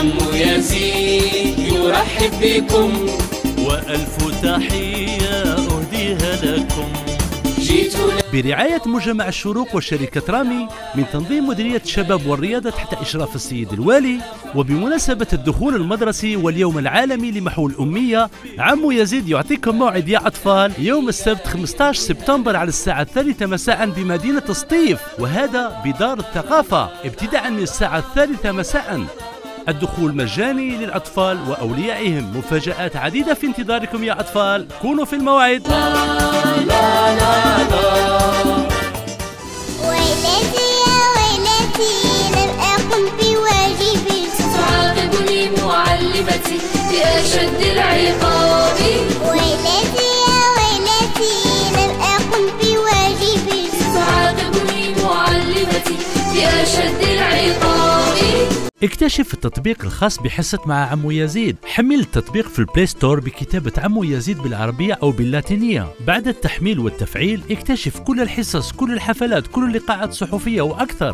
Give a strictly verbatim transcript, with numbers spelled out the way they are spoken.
عمو يزيد يرحب بكم، وألف تحية أهديها لكم. برعاية مجمع الشروق وشركة رامي من تنظيم مديرية الشباب والرياضة تحت إشراف السيد الوالي، وبمناسبة الدخول المدرسي واليوم العالمي لمحو الأمية، عمو يزيد يعطيكم موعد يا أطفال يوم السبت خمسة عشر سبتمبر على الساعة الثالثة مساء بمدينة سطيف، وهذا بدار الثقافة ابتداء من الساعة الثالثة مساء. الدخول مجاني للأطفال وأوليائهم. مفاجآت عديدة في انتظاركم يا أطفال، كونوا في الموعد. لا لا لا لا. ويلتي يا ويلتي لم أقم بواجبي، ستعاقبني معلمتي بأشد العقاب. ويلتي يا ويلتي لم أقم بواجبي، ستعاقبني معلمتي بأشد العقاب. اكتشف التطبيق الخاص بحصة مع عمو يزيد. حمل التطبيق في البلاي ستور بكتابة عمو يزيد بالعربية أو باللاتينية. بعد التحميل والتفعيل اكتشف كل الحصص، كل الحفلات، كل اللقاءات الصحفية وأكثر.